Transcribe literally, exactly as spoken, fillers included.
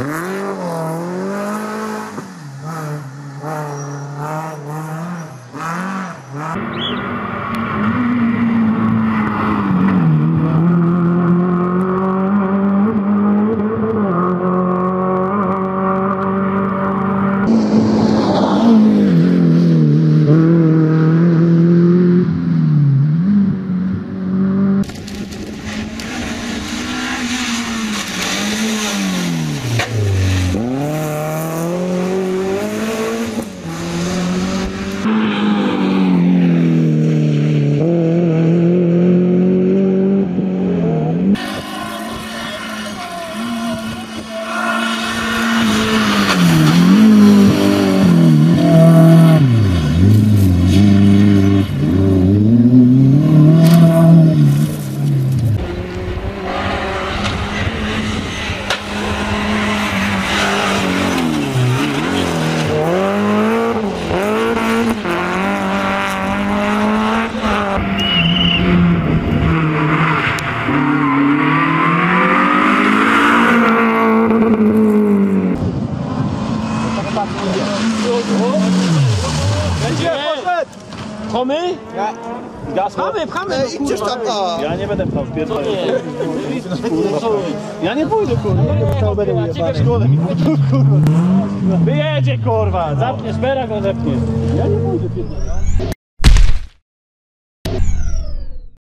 Pchamy? Ja. Gasło? Pchamy, pchamy, no, idźcie tam, a. Ja nie będę pchał, pierdolę. Ja nie pójdę, kurwa. Ja będę ujebany. Wyjedzie, kurwa. Zapniesz, bera go zepniesz. Ja nie pójdę, pierdolę.